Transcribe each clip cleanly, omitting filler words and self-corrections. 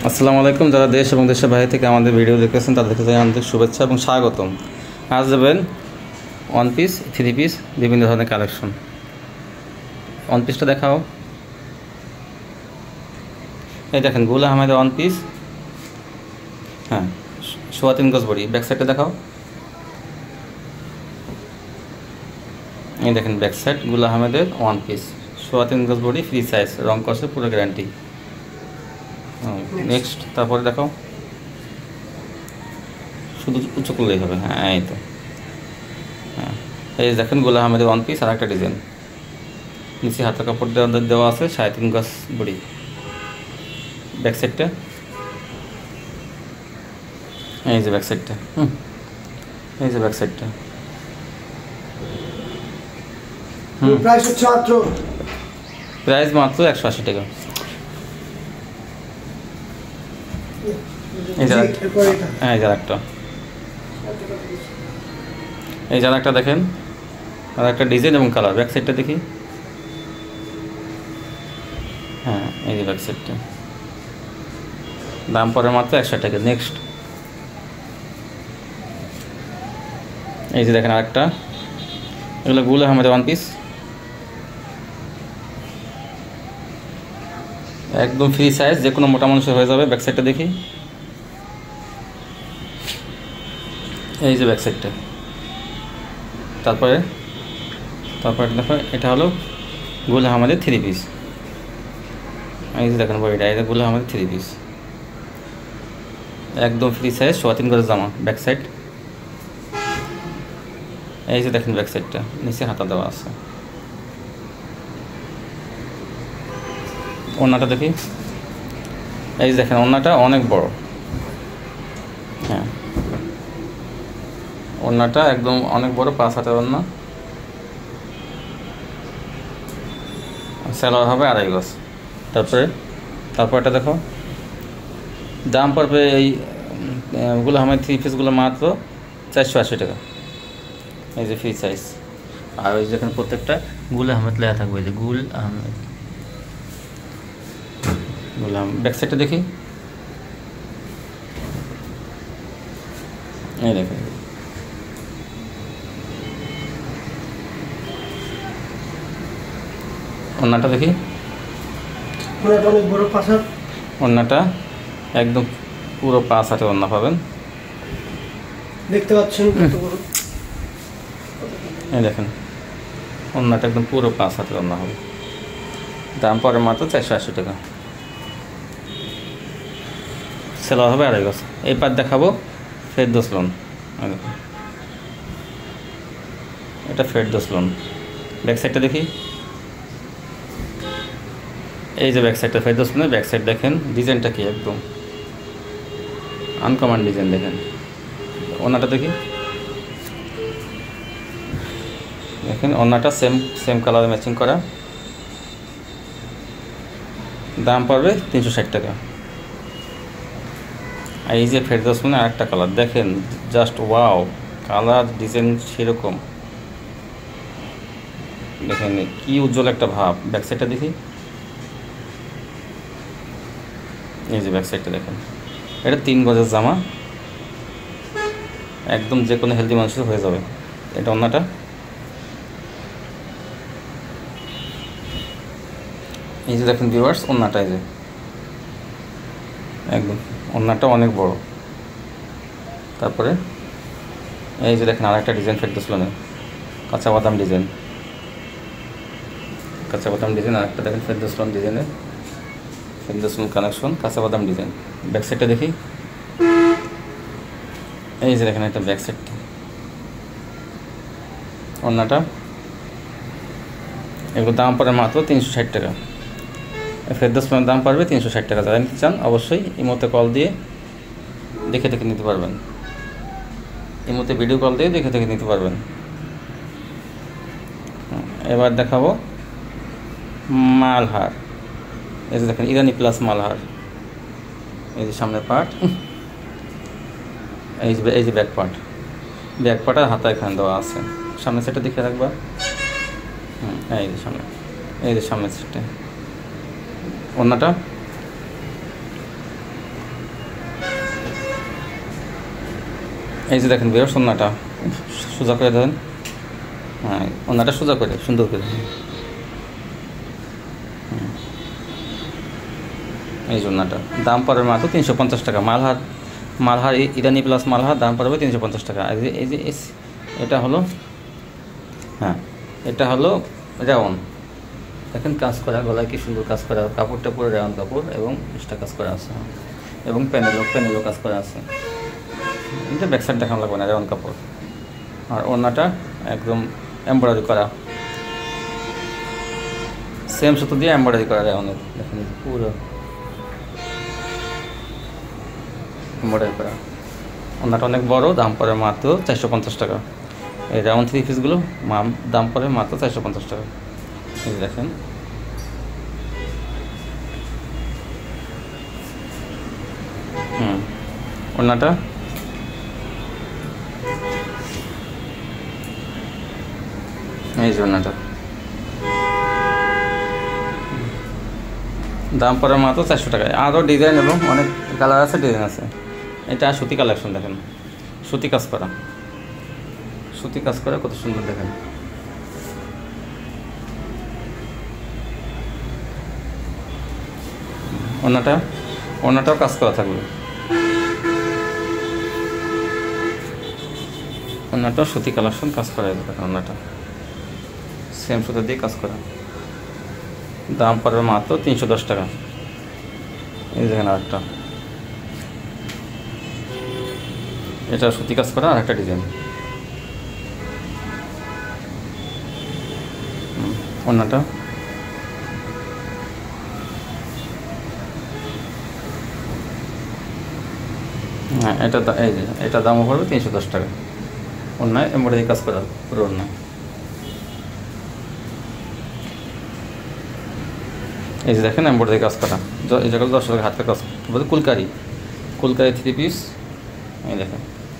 আসসালামু আলাইকুম। যারা দেশ এবং দেশের বাইরে থেকে আমাদের ভিডিও দেখতেছেন তাদেরকে জানাই আন্তরিক শুভেচ্ছা এবং স্বাগতম। আজ দেবেন ওয়ান পিস, থ্রি পিস, বিভিন্ন ধরনের কালেকশন। ওয়ান পিসটা দেখাও। এই দেখেন গুল আহমেদের ওয়ান পিস। হ্যাঁ, 3.25 গজ বডি। ব্যাক সাইডটা দেখাও। এই দেখেন ব্যাক সাইড গুল আহমেদের ওয়ান পিস, 3.25 গজ বডি, ফ্রি সাইজ, রং কষে পুরো গ্যারান্টি। নেক্সট, তারপরে দেখাও। শুধু উঁচু করলেই হবে। হ্যাঁ, এই তো। হ্যাঁ, এই দেখেন গোলা আহমেদের ওয়ান পিস আর একটা ডিজাইন। নিচে হাতের কাপড় দেওয়া আছে, 3.5 গজ বডি। ব্যাক সাইডটা এই যে ব্যাক সাইডটা। এই যে ব্যাক সাইডটা। প্রাইস মাত্র 180 টাকা। এই যারা একটা এই যারা একটা দেখেন, আর একটা ডিজাইন এবং কালার। ব্যাক সাইডটা দেখি। হ্যাঁ, এই যে ব্যাক সাইডটা। দাম পড়ে মাত্র 160 টাকা। নেক্সট, এই যে দেখেন আরেকটা। এগুলো গুল আহমেদের ওয়ান পিস, একদম ফ্রি সাইজ, যে কোনো মোটা মানুষের হয়ে যাবে। ব্যাক সাইডটা দেখি। এই যে ব্যাক সাইডটা। তারপরে দেখো, এটা হলো গুল আহমেদের থ্রি পিস। এই যে দেখেন বডিটা, এই যে গুল আহমেদের থ্রি পিস, একদম ফ্রি সাইজ, 3.25 গজ জামা। ব্যাক সাইড এই যে দেখেন ব্যাক সাইডটা, নিচে হাতা দেওয়া আছে। ওড়নাটা দেখি। এই যে দেখেন ওড়নাটা অনেক বড়। হ্যাঁ, ওড়নাটা একদম অনেক বড়, 5 হাতের ওড়না। সালোয়ার হবে 2.5 গজ। তারপরে এটা দেখো। দাম পড়বে এই গুল আহমেদ থ্রি পিসগুলো মাত্র 480 টাকা। এই যে ফ্রি সাইজ। আর ওই যেখানে প্রত্যেকটা গুল আহমেদ লেখা থাকবে, এই যে গুল আহমেদ। ব্যাক সাইডটা দেখি। এই দেখেন ওড়নাটা দেখি। ওড়নাটা একদম পুরো 5 হাতের ওড়না পাবেন, দেখতে পাচ্ছেন। এই দেখেন ওড়নাটা একদম পুরো 5 হাতের ওড়না হবে। দাম পড়ে মাত্র 480 টাকা। সেলার হবে 2.5 গজ। এই পাট দেখাবো ফেরদৌস লোন। এটা ফেরদৌস লোন। ব্যাক সাইডটা দেখি। এই যে ব্যাক সাইডটা ফেরদৌস লোনের ব্যাক সাইড। দেখেন ডিজাইনটা কি, একদম আনকমন ডিজাইন। দেখেন ওড়নাটা দেখি। দেখেন ওড়নাটা সেম কালারে ম্যাচিং করা। দাম পড়বে 360 টাকা। আর এই যে ফেরদৌস লোনের আরেকটা কালার দেখেন, জাস্ট ওয়াও, কালার ডিজাইন সেরকম। দেখেন কি উজ্জ্বল একটা ভাব। ব্যাক সাইডটা দেখি। এই যে ব্যাক সাইডটা দেখেন, এটা 3 গজের জামা, একদম যে কোনো হেলদি মানুষের হয়ে যাবে। এটা ওড়নাটা। এই যে দেখেন ভিউয়ার্স ওড়নাটা, এই যে একদম ওড়নাটা অনেক বড়। তারপরে এই যে দেখেন আরেকটা ডিজাইন ফেরদৌস লোনের, কাঁচা বাদাম ডিজাইন। আরেকটা দেখেন ফেরদৌস লোন ডিজাইনের, ফেরদৌস লোন কানেকশন, কাঁচা বাদাম ডিজাইন। ব্যাক সাইডটা দেখি। এই যে দেখেন একটা ব্যাক সাইডটা। ওড়নাটা এগুলো দাম পড়ে মাত্র 360 টাকা। ফেরদৌস লোনের দাম পড়বে 360 টাকা। যারা নিতে চান অবশ্যই ইমোতে কল দিয়ে দেখে নিতে পারবেন। ইমোতে ভিডিও কল দিয়ে দেখে নিতে পারবেন। এবার দেখাবো মালহার। এই যে দেখেন ইরানি প্লাস মালহার। এই যে সামনের পার্ট, এই যে ব্যাক পার্ট আর হাতা এখানে দেওয়া আছে। সামনের সেটটা দেখে রাখবা। এই যে সামনের সেটটা। ওড়নাটা এই যে দেখেন বেরোস ওন্নাটা সোজা করে ধরেন, হ্যাঁ ওন্নাটা সোজা করে সুন্দর করে, এই যে ওন্নাটা দাম পড়বে মাত্র 350 টাকা। মালহার ইরানি প্লাস মালহার দাম পড়বে 350 টাকা। আর এই যে এটা হলো, হ্যাঁ এটা হলো রেওন, দেখেন কাজ করা, গলায় কি সুন্দর কাজ করা, কাপড়টা পুরো রেওন কাপড় এবং এক্সট্রা কাজ করা আছে, এবং প্যানেলও কাজ করা আছে। এটা ব্যাক সাইড দেখানো লাগবে না, রেওন কাপড়। আর ওড়নাটা একদম এমব্রয়ডারি করা, সেম সুতো দিয়ে এমব্রয়ডারি করা রেওনের, দেখেন পুরো এমব্রয়ডারি করা। ওড়নাটা অনেক বড়, দাম পড়ে মাত্র 450 টাকা। এই রেওন 3 পিসগুলো দাম পড়ে মাত্র 450 টাকা। এই দেখেন ওড়নাটা এই যে ওড়নাটা দাম পড়ে মাত্র 400 টাকায়। আরও ডিজাইন এবং অনেক কালার আছে, ডিজাইন আছে। এটা সুতি কালেকশন, দেখেন সুতি কাজ করা, সুতি কাজ করা কত সুন্দর দেখেন। ওড়নাটাও কাজ করা থাকবে, ওড়নাটাও সুতি কালেকশন কাজ করা যাবে। দেখেন ওড়নাটা সেম সুতো দিয়ে কাজ করা, দাম পড়বে মাত্র 310 টাকা। এই দেখেন আরেকটা, এটা সুতি কাজ করা আর একটা ডিজাইন। ওড়নাটা হ্যাঁ এই যে এটা দামও পড়বে 310 টাকা। ওড়নায় এমব্রয়ডারি কাজ করা পুরো ওড়না। এই যে দেখেন এমব্রয়ডারি কাজ করা, এই জায়গায় দর্শকের হাতে কাজ বলতে কুলকারি 3 পিস। এই দেখেন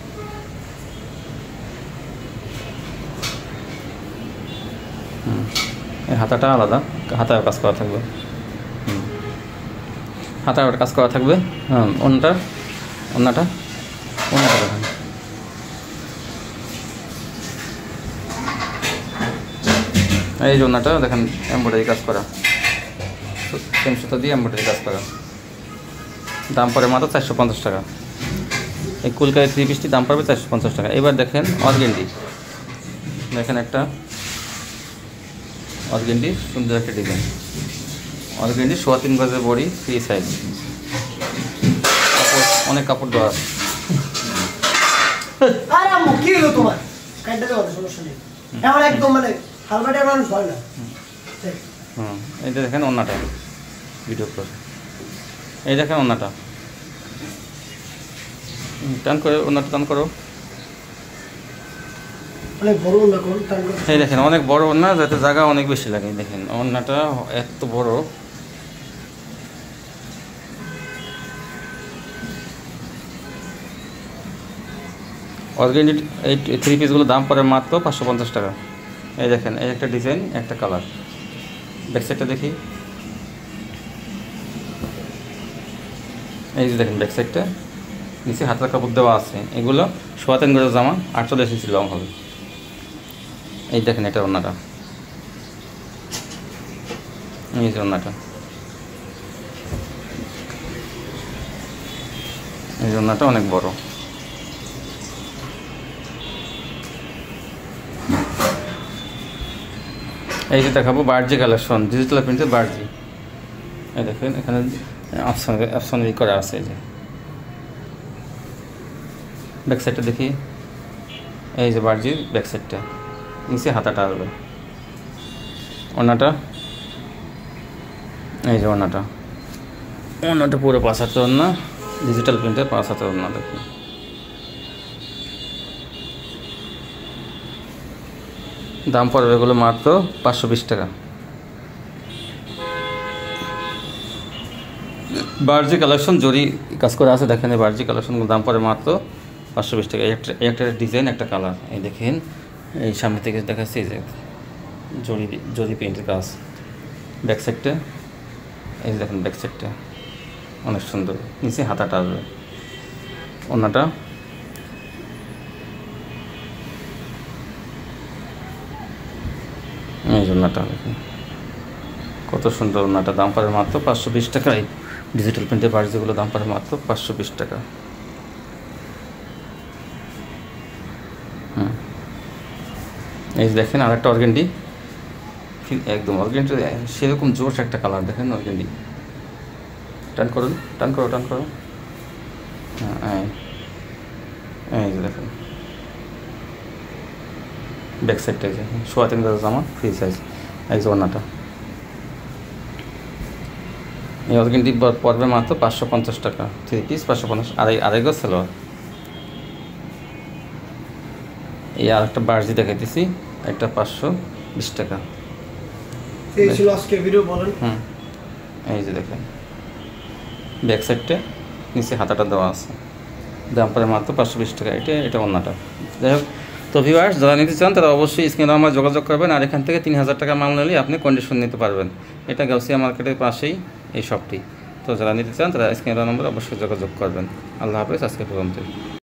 এই হাতাটা আলাদা, হাতায় কাজ করা থাকবে, হাতায় কাজ করা থাকবে। হ্যাঁ ওড়নাটা দেখেন এই যে ওড়নাটা দেখেন এমব্রয়ডারি কাজ করা, সেম সুতো দিয়ে এমব্রয়ডারি কাজ করা, দাম পড়ে মাত্র 450 টাকা। এই কুলকারি 3 পিসটি দাম পড়বে 450 টাকা। এবার দেখেন অর্গেন্ডি, দেখেন একটা অর্গেন্ডি সুন্দর একটা ডিজাইন, অর্গেন্ডি 3.25 গজের বড়ি, ফ্রি সাইজ, কাপড় অনেক কাপড় দেওয়া আছে। কি হলো তোমার কাটতে দাও, সমস্যা নেই, এখন একদম মানে হালবাটে মানুষ হয় না। এই যে দেখেন ওড়নাটা, ভিডিও করে এই দেখেন ওড়নাটা টান করে, ওড়নাটা টান করো, অনেক বড় ওড়না কোন টান করে। এই দেখেন অনেক বড় ওড়না, যাতে জায়গা অনেক বেশি লাগে। দেখেন ওড়নাটা এত বড়, অর্গেন্ডি এই 3 পিসগুলো দাম পড়ে মাত্র 550 টাকা। এই দেখেন এই একটা ডিজাইন, একটা কালার। ব্যাক সাইডটা দেখি, এই যে দেখেন ব্যাক সাইডটা, নিচে হাতের কাপড় দেওয়া আছে। এগুলো 3.25 গজের জামা, 48 ইঞ্চি লং হবে। এই দেখেন এটা ওড়নাটা, এই যে ওড়নাটা, এই যে ওড়নাটা অনেক বড়। এই যে দেখাবো বার্জি কালেকশন, ডিজিটাল প্রিন্টের বার্জি। এই দেখেন এখানে অপশন করা আছে। এই যে ব্যাক সাইডটা দেখি, এই যে বার্জির ব্যাক সাইডটা, নিচে হাতাটা আসবে। ওড়নাটা এই যে ওড়নাটা পুরো 5 হাতের ওড়না, ডিজিটাল প্রিন্টের 5 হাতের ওড়না। দেখুন দাম পড়বে এগুলো মাত্র 520 টাকা। বার্জি কালেকশন জরি কাজ করা আছে, দেখেন এই বার্জি কালেকশনগুলো দাম পড়ে মাত্র 520 টাকা। একটা ডিজাইন, একটা কালার। এই দেখেন এই সামনে থেকে দেখাচ্ছি, এই যে জরি প্রিন্টের কাজ। ব্যাক সাইডটা এই যে দেখেন, ব্যাক সাইডটা অনেক সুন্দর, নিচে হাতাটা আসবে। ওড়নাটা এই ওড়নাটা দেখুন কত সুন্দর ওড়নাটা, দাম পড়ে মাত্র 520 টাকায়। ডিজিটাল প্রিন্টের বাড়ি যেগুলো দাম পড়ে মাত্র 520 টাকা। এই যে দেখেন আরেকটা অর্গেন্ডি, একদম অর্গেন্ডি সেরকম জোশ একটা কালার, দেখেন অর্গেন্ডি। টান করুন, টান করো, টান করো। হ্যাঁ এই যে দেখেন ব্যাক সাইডটা, এই যে 3.25 গজ জামা, ফ্রি সাইজ। এই যে ওড়নাটা, এই অর্গেন্ডি পড়বে মাত্র 550 টাকা। 3 পিস 550, আড়াই গজ সালোয়ার। এই আর একটা বার্জি দেখাইতেছি, একটা 520 টাকা। এই ছিল আজকের ভিডিও, বলেন। এই যে দেখেন ব্যাক সাইডটা, নিচে হাতাটা দেওয়া আছে, দাম পড়ে মাত্র 520 টাকা। এটা ওড়নাটা। যাই হোক, তো ভিউয়ার্স যারা নিতে চান তারা অবশ্যই স্ক্রিনে আমার যোগাযোগ করবেন। আর এখান থেকে 3000 টাকা মাল নিলে আপনি কন্ডিশন নিতে পারবেন। এটা গাউসিয়া মার্কেটের পাশেই এই শপটি। তো যারা নিতে চান তারা স্ক্রিনে নম্বরে অবশ্যই যোগাযোগ করবেন। আল্লাহ হাফেজ, আজকে পর্যন্ত।